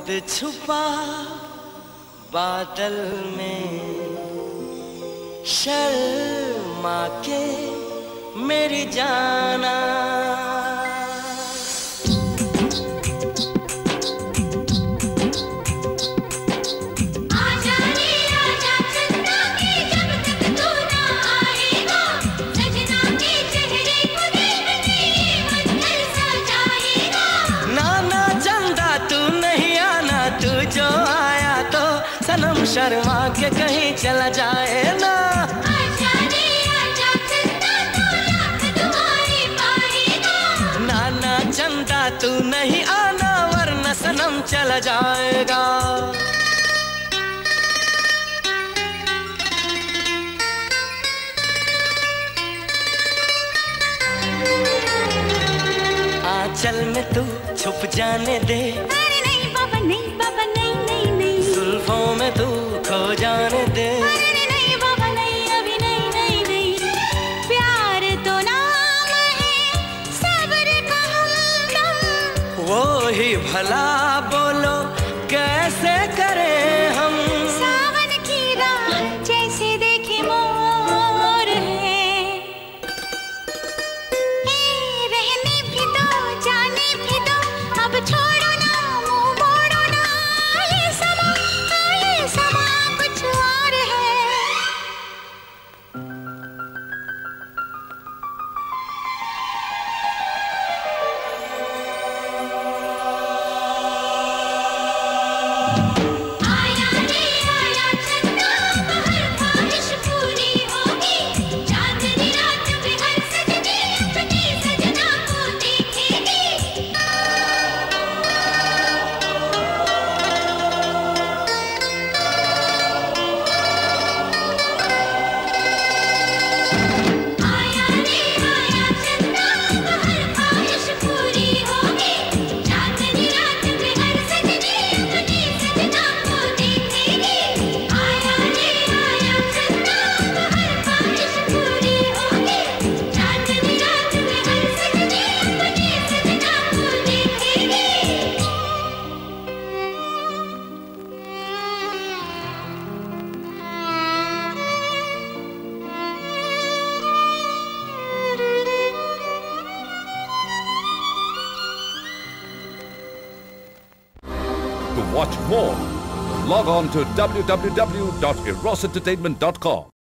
चांद छुपा बादल में, शर्मा के मेरी जाना। सनम शर्मा के कहीं चला जाए ना। आजा रे आजा चंदा तू लाख दुआएं पाएगा। नाना चंदा तू नहीं आना वरना सनम चला जाएगा। आंचल में तू छुप जाने दे। अरे नहीं बाबा नहीं बाबा नहीं नहीं नहीं। जुल्फों में तू खो जाने दे। अरे नहीं बाबा नहीं अभी नहीं नहीं नहीं। प्यार तो नाम है सब्र का हमदम। वो ही भला बोलो कैसे करें हम। सावन की रात जैसे देखे मोर है। रहने भी दो जाने भी दो अब छोड़ो ना मुंह मोड़ो ना। ये समा कुछ और है। आया रे आया चंदा हर ख्वाहिश पूरी होगी। चांदनी रात में हर सजनी अपने सजना को देखेगी। आया रे आया चंदा हर ख्वाहिश पूरी होगी। चांदनी रात में हर सजनी अपने सजना को देखेगी। आया रे आया चंदा हर ख्वाहिश पूरी होगी। चांदनी रात में हर सजनी अपने सजना को देखेगी। To watch more, log on to www.erosentertainment.com.